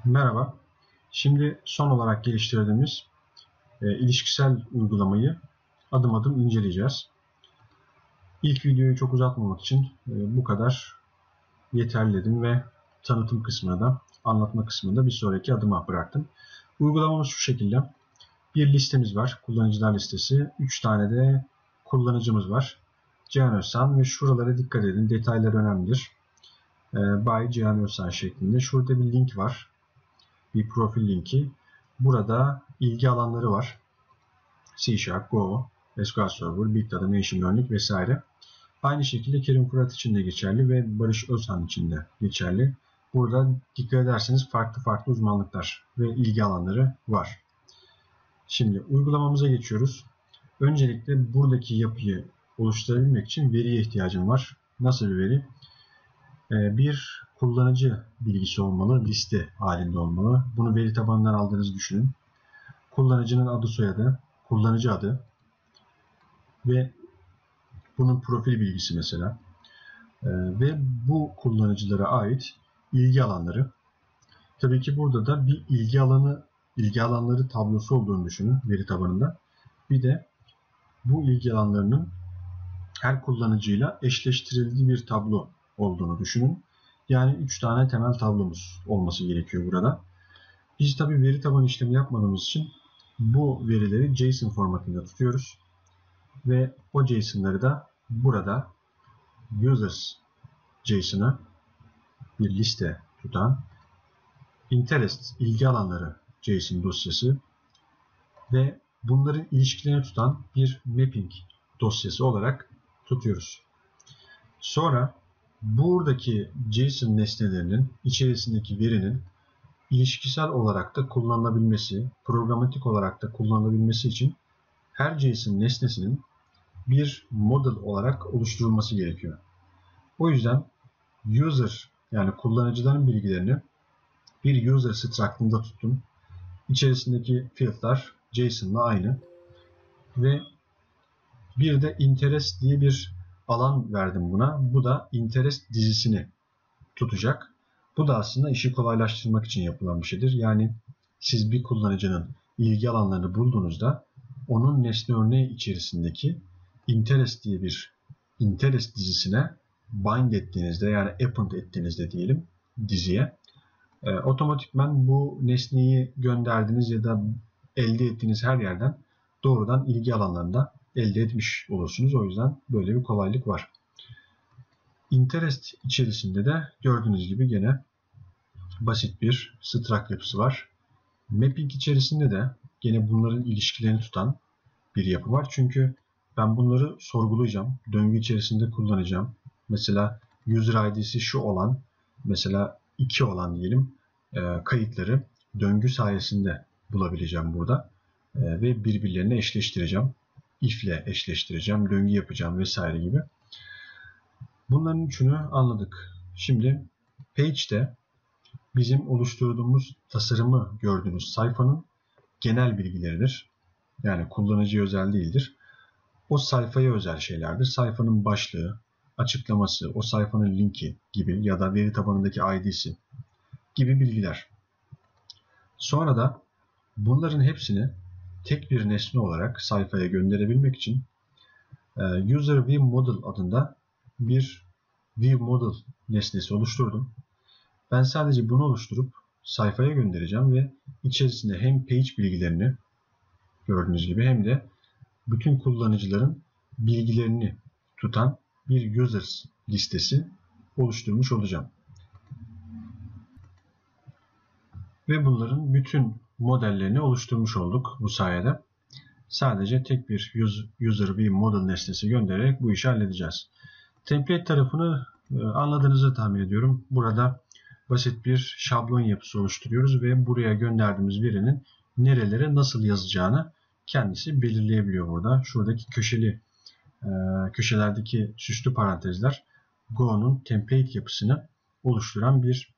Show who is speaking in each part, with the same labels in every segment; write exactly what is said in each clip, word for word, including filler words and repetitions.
Speaker 1: Merhaba. Şimdi son olarak geliştirdiğimiz e, ilişkisel uygulamayı adım adım inceleyeceğiz. İlk videoyu çok uzatmamak için e, bu kadar yeterli dedim ve tanıtım kısmını da anlatma kısmını da bir sonraki adıma bıraktım. Uygulamamız şu şekilde. Bir listemiz var. Kullanıcılar listesi. üç tane de kullanıcımız var. Cihan Özsan ve şuralara dikkat edin. Detaylar önemlidir. E, By Cihan Özsan şeklinde. Şurada bir link var. Bir profil linki. Burada ilgi alanları var. C Sharp, Go, S Q L Server, Big Data, Machine Learning vesaire. Aynı şekilde Kerim Fırat için de geçerli ve Barış Özhan için de geçerli. Burada dikkat ederseniz farklı farklı uzmanlıklar ve ilgi alanları var. Şimdi uygulamamıza geçiyoruz. Öncelikle buradaki yapıyı oluşturabilmek için veriye ihtiyacım var. Nasıl bir veri? Bir kullanıcı bilgisi olmalı, liste halinde olmalı. Bunu veri tabanından aldığınızı düşünün. Kullanıcının adı, soyadı, kullanıcı adı ve bunun profil bilgisi mesela. Ee, ve bu kullanıcılara ait ilgi alanları. Tabii ki burada da bir ilgi alanı, ilgi alanları tablosu olduğunu düşünün veri tabanında. Bir de bu ilgi alanlarının her kullanıcıyla eşleştirildiği bir tablo olduğunu düşünün. Yani üç tane temel tablomuz olması gerekiyor burada. Biz tabii veri tabanı işlemi yapmadığımız için bu verileri JSON formatında tutuyoruz. Ve o JSON'ları da burada users JSON'ı bir liste tutan interest ilgi alanları JSON dosyası ve bunların ilişkilerini tutan bir mapping dosyası olarak tutuyoruz. Sonra buradaki JSON nesnelerinin içerisindeki verinin ilişkisel olarak da kullanılabilmesi, programatik olarak da kullanılabilmesi için her JSON nesnesinin bir model olarak oluşturulması gerekiyor. O yüzden user yani kullanıcıların bilgilerini bir user struct'ında tuttum. İçerisindeki field'lar JSON'la aynı. Ve bir de interest diye bir alan verdim buna. Bu da interest dizisini tutacak. Bu da aslında işi kolaylaştırmak için yapılan bir şeydir. Yani siz bir kullanıcının ilgi alanlarını bulduğunuzda onun nesne örneği içerisindeki interest diye bir interest dizisine bind ettiğinizde yani append ettiğinizde diyelim diziye e, otomatikman bu nesneyi gönderdiğiniz ya da elde ettiğiniz her yerden doğrudan ilgi alanlarında elde etmiş olursunuz. O yüzden böyle bir kolaylık var. Interest içerisinde de gördüğünüz gibi gene basit bir struct yapısı var. Mapping içerisinde de gene bunların ilişkilerini tutan bir yapı var. Çünkü ben bunları sorgulayacağım. Döngü içerisinde kullanacağım. Mesela user I D'si şu olan, mesela iki olan diyelim kayıtları döngü sayesinde bulabileceğim burada. Ve birbirlerine eşleştireceğim. If ile eşleştireceğim, döngü yapacağım vesaire gibi. Bunların üçünü anladık. Şimdi page'de bizim oluşturduğumuz tasarımı gördüğünüz sayfanın genel bilgileridir. Yani kullanıcıya özel değildir. O sayfaya özel şeylerdir. Sayfanın başlığı, açıklaması, o sayfanın linki gibi ya da veri tabanındaki I D'si gibi bilgiler. Sonra da bunların hepsini tek bir nesne olarak sayfaya gönderebilmek için User View Model adında bir View Model nesnesi oluşturdum. Ben sadece bunu oluşturup sayfaya göndereceğim ve içerisinde hem page bilgilerini gördüğünüz gibi hem de bütün kullanıcıların bilgilerini tutan bir users listesi oluşturmuş olacağım. Ve bunların bütün modellerini oluşturmuş olduk bu sayede. Sadece tek bir user view model nesnesi göndererek bu işi halledeceğiz. Template tarafını anladığınızı tahmin ediyorum. Burada basit bir şablon yapısı oluşturuyoruz ve buraya gönderdiğimiz verinin nerelere nasıl yazacağını kendisi belirleyebiliyor burada. Şuradaki köşeli köşelerdeki süslü parantezler Go'nun template yapısını oluşturan bir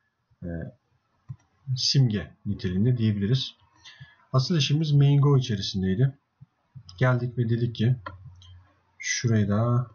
Speaker 1: simge niteliğinde diyebiliriz. Asıl işimiz main Go içerisindeydi. Geldik ve dedik ki şurayı da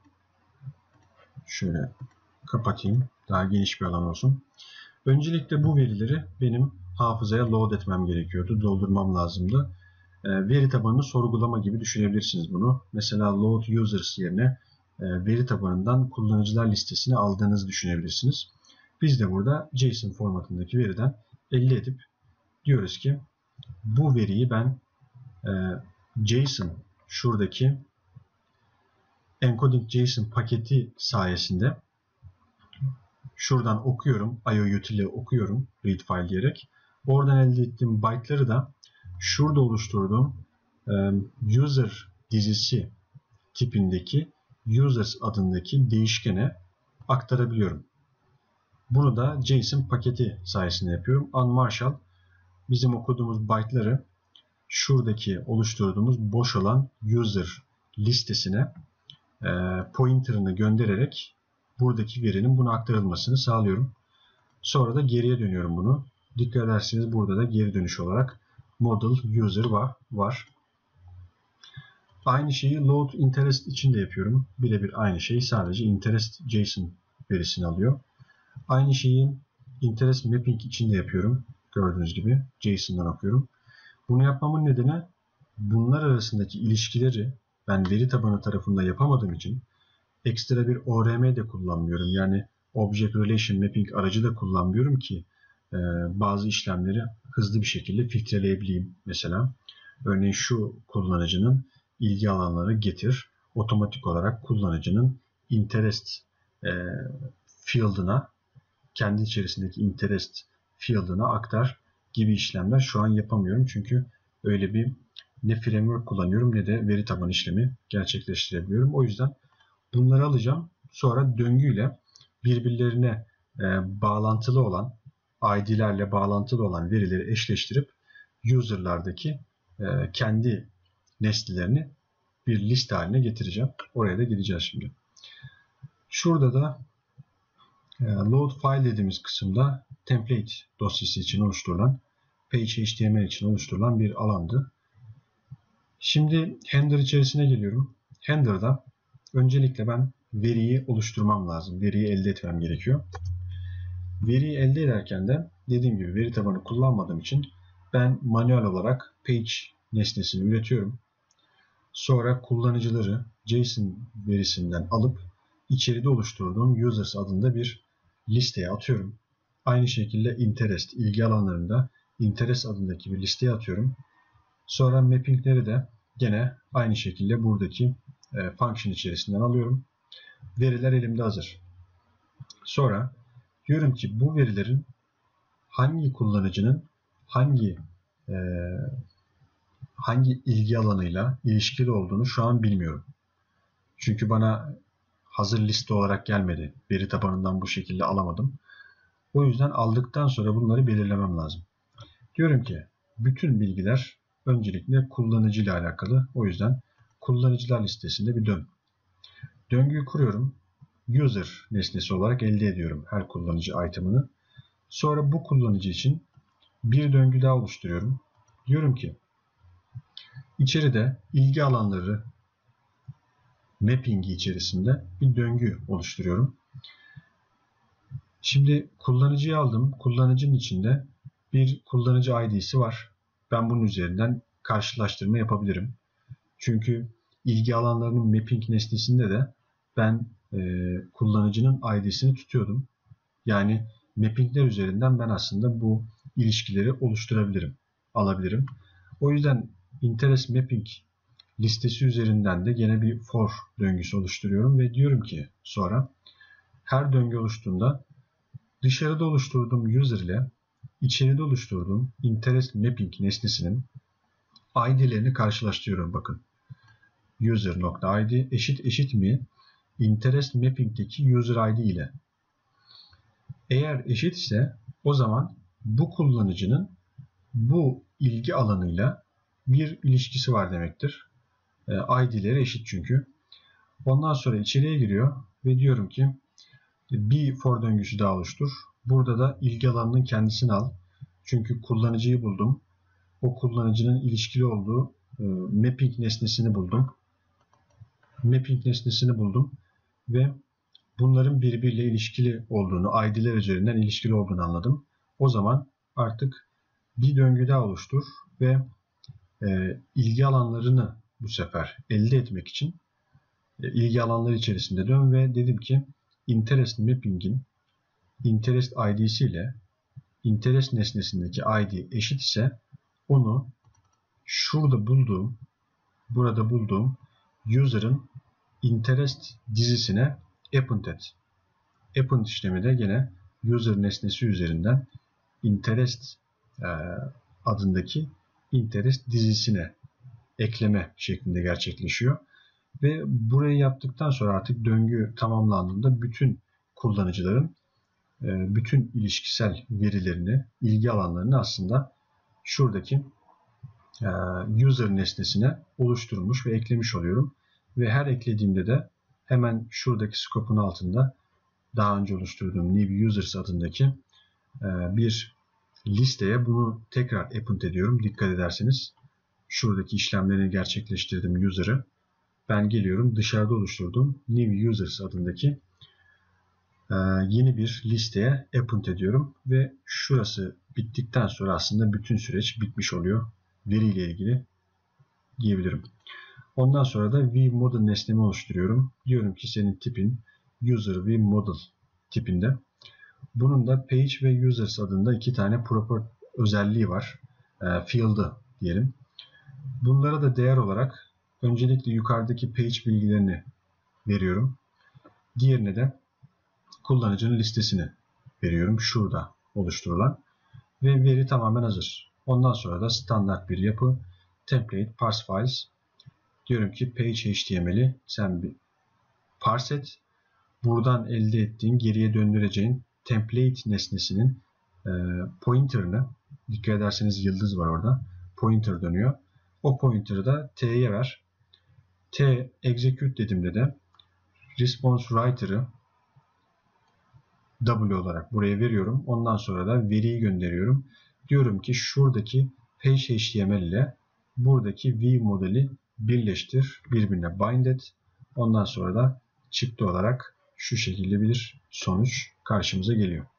Speaker 1: şöyle kapatayım. Daha geniş bir alan olsun. Öncelikle bu verileri benim hafızaya load etmem gerekiyordu. Doldurmam lazımdı. E, veri tabanını sorgulama gibi düşünebilirsiniz bunu. Mesela load users yerine e, veri tabanından kullanıcılar listesini aldığınızı düşünebilirsiniz. Biz de burada JSON formatındaki veriden elde edip diyoruz ki bu veriyi ben e, JSON şuradaki encoding JSON paketi sayesinde şuradan okuyorum. I O util ile okuyorum. Read file diyerek. Oradan elde ettiğim byte'ları da şurada oluşturduğum e, user dizisi tipindeki users adındaki değişkene aktarabiliyorum. Bunu da JSON paketi sayesinde yapıyorum. Unmarshal bizim okuduğumuz byte'ları şuradaki oluşturduğumuz boş olan user listesine e, pointer'ını göndererek buradaki verinin buna aktarılmasını sağlıyorum. Sonra da geriye dönüyorum bunu. Dikkat ederseniz burada da geri dönüş olarak model user var. Aynı şeyi load interest için de yapıyorum. Birebir aynı şey, sadece interest JSON verisini alıyor. Aynı şeyi interest mapping için de yapıyorum. Gördüğünüz gibi JSON'dan okuyorum. Bunu yapmamın nedeni bunlar arasındaki ilişkileri ben veri tabanı tarafında yapamadığım için ekstra bir O R M de kullanmıyorum. Yani Object Relation Mapping aracı da kullanmıyorum ki e, bazı işlemleri hızlı bir şekilde filtreleyebileyim. Mesela örneğin şu kullanıcının ilgi alanları getir, otomatik olarak kullanıcının interest e, field'ına, kendi içerisindeki interest field'ına aktar gibi işlemler şu an yapamıyorum. Çünkü öyle bir ne framework kullanıyorum ne de veri tabanı işlemi gerçekleştirebiliyorum. O yüzden bunları alacağım. Sonra döngüyle birbirlerine e, bağlantılı olan, I D'lerle bağlantılı olan verileri eşleştirip user'lardaki e, kendi nesnelerini bir liste haline getireceğim. Oraya da gideceğiz şimdi. Şurada da e, load file dediğimiz kısımda template dosyası için oluşturulan, page H T M L için oluşturulan bir alandı. Şimdi handler içerisine geliyorum. Handler'da öncelikle ben veriyi oluşturmam lazım. Veriyi elde etmem gerekiyor. Veriyi elde ederken de dediğim gibi veri tabanı kullanmadığım için ben manuel olarak page nesnesini üretiyorum. Sonra kullanıcıları JSON verisinden alıp içeride oluşturduğum users adında bir listeye atıyorum. Aynı şekilde interest, ilgi alanlarında interest adındaki bir listeye atıyorum. Sonra mappingleri de gene aynı şekilde buradaki e, function içerisinden alıyorum. Veriler elimde hazır. Sonra diyorum ki bu verilerin hangi kullanıcının hangi e, hangi ilgi alanıyla ilişkili olduğunu şu an bilmiyorum. Çünkü bana hazır liste olarak gelmedi. Veri tabanından bu şekilde alamadım. O yüzden aldıktan sonra bunları belirlemem lazım. Diyorum ki bütün bilgiler öncelikle kullanıcı ile alakalı. O yüzden kullanıcılar listesinde bir dön. Döngüyü kuruyorum. User nesnesi olarak elde ediyorum her kullanıcı item'ını. Sonra bu kullanıcı için bir döngü daha oluşturuyorum. Diyorum ki içeride ilgi alanları mapping'i içerisinde bir döngü oluşturuyorum. Şimdi kullanıcıyı aldım. Kullanıcının içinde bir kullanıcı I D'si var. Ben bunun üzerinden karşılaştırma yapabilirim. Çünkü ilgi alanlarının mapping nesnesinde de ben e, kullanıcının I D'sini tutuyordum. Yani mappingler üzerinden ben aslında bu ilişkileri oluşturabilirim, alabilirim. O yüzden interest mapping listesi üzerinden de gene bir for döngüsü oluşturuyorum ve diyorum ki sonra her döngü oluştuğunda dışarıda oluşturduğum user ile içeride oluşturduğum interest mapping nesnesinin I D'lerini karşılaştırıyorum. Bakın user.id eşit eşit mi interest mapping'deki user I D ile. Eğer eşit ise o zaman bu kullanıcının bu ilgi alanıyla bir ilişkisi var demektir. I D'leri eşit çünkü. Ondan sonra içeriye giriyor ve diyorum ki bir for döngüsü daha oluştur. Burada da ilgi alanının kendisini al. Çünkü kullanıcıyı buldum. O kullanıcının ilişkili olduğu e, mapping nesnesini buldum. Mapping nesnesini buldum ve bunların birbiriyle ilişkili olduğunu, I D'ler üzerinden ilişkili olduğunu anladım. O zaman artık bir döngü daha oluştur ve e, ilgi alanlarını bu sefer elde etmek için e, ilgi alanları içerisinde dön ve dedim ki interest mapping'in interest I D'si ile interest nesnesindeki I D eşit ise onu şurada bulduğum, burada bulduğum user'ın interest dizisine append et. Append işlemi de gene user nesnesi üzerinden interest e, adındaki interest dizisine ekleme şeklinde gerçekleşiyor. Ve burayı yaptıktan sonra artık döngü tamamlandığında bütün kullanıcıların e, bütün ilişkisel verilerini, ilgi alanlarını aslında şuradaki e, user nesnesine oluşturmuş ve eklemiş oluyorum. Ve her eklediğimde de hemen şuradaki scope'un altında daha önce oluşturduğum New Users adındaki e, bir listeye bunu tekrar append ediyorum. Dikkat ederseniz şuradaki işlemlerini gerçekleştirdim user'ı. Ben geliyorum dışarıda oluşturduğum New Users adındaki e, yeni bir listeye append ediyorum ve şurası bittikten sonra aslında bütün süreç bitmiş oluyor. Veriyle ilgili diyebilirim. Ondan sonra da VModel nesnemi oluşturuyorum. Diyorum ki senin tipin User VModel tipinde. Bunun da Page ve Users adında iki tane proper özelliği var. E, field'ı diyelim. Bunlara da değer olarak öncelikle yukarıdaki page bilgilerini veriyorum. Diğerine de kullanıcının listesini veriyorum. Şurada oluşturulan. Ve veri tamamen hazır. Ondan sonra da standart bir yapı. Template parse files. Diyorum ki page H T M L'i sen bir parse et. Buradan elde ettiğin, geriye döndüreceğin template nesnesinin e, pointer'ını, dikkat ederseniz yıldız var orada. Pointer dönüyor. O pointer'ı da T'ye ver. T execute dediğimde de response writer'ı W olarak buraya veriyorum. Ondan sonra da veriyi gönderiyorum. Diyorum ki şuradaki page H T M L ile buradaki V modeli birleştir. Birbirine bind et. Ondan sonra da çıktı olarak şu şekilde bir sonuç karşımıza geliyor.